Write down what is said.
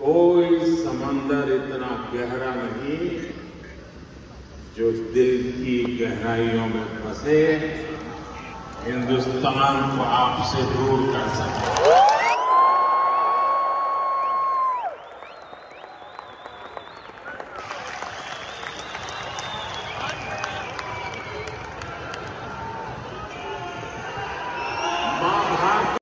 कोई समंदर इतना गहरा नहीं जो दिल की गहराइयों में फंसे हिंदुस्तान को आपसे दूर कर सके।